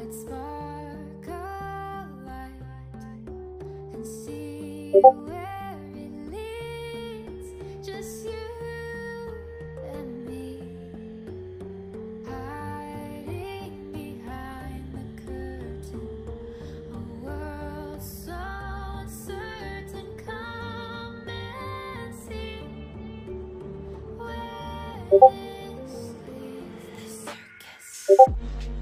Let's spark a light and see where it leads. Just you and me, hiding behind the curtain. A world so uncertain. Come and see where this leads. The circus.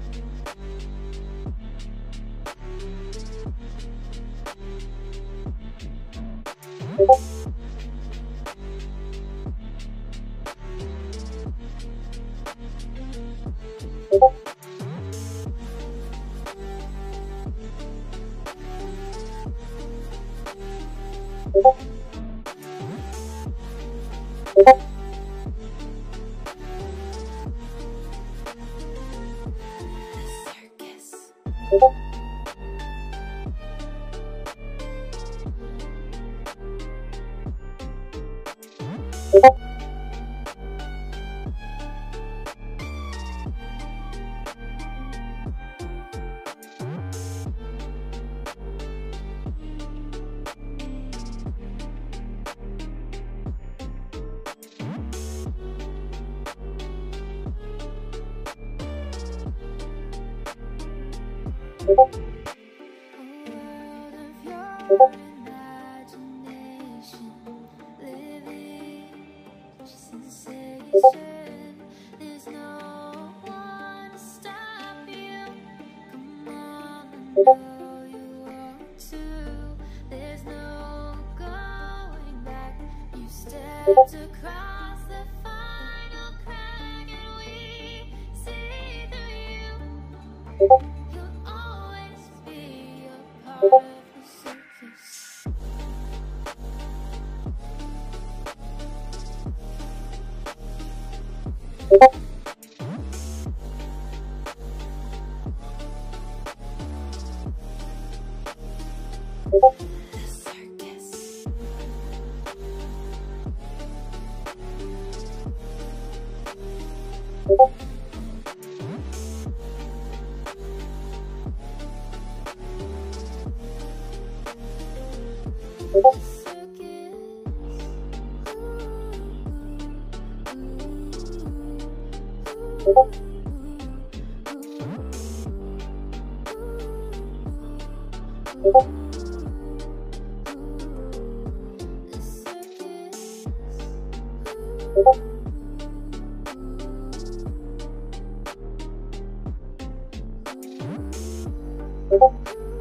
A world of your imagination, living sensation. There's no one to stop you. Come on, I know you want to. There's no going back. You stepped across the final crack, and we see through you. You'll always be a part of the circus. The circus.